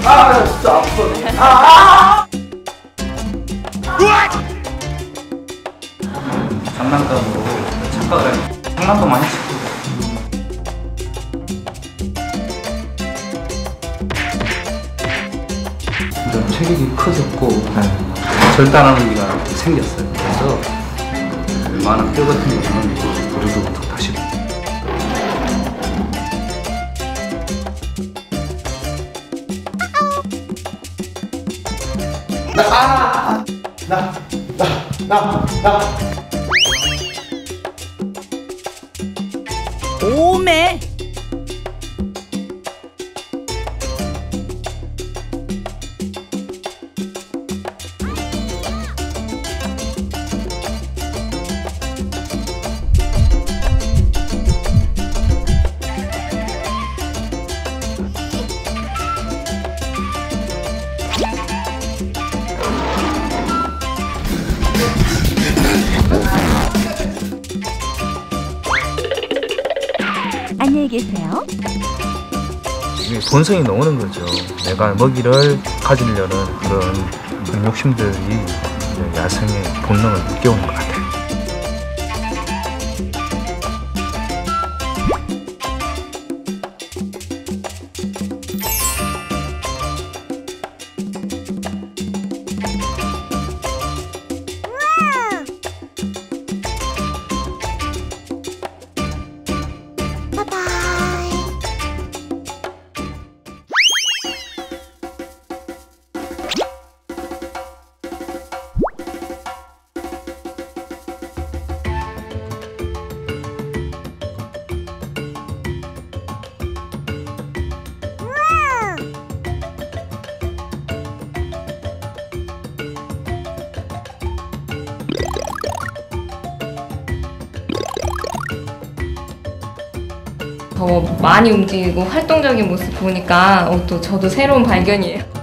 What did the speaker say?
아, 진짜 아파. 장난감으로 착각을 해. 장난도 많이 시키고. 좀 체격이 커졌고 절단하는 기가 생겼어요. 그래서 웬만한 뼈 같은 경우는 우리도 다시. 오메. 안녕히 계세요. 본성이 나오는 거죠. 내가 먹이를 가지려는 그런 욕심들이 야생의 본능을 느껴오는 것 같아요. 더 많이 움직이고 활동적인 모습 보니까 또 저도 새로운 발견이에요.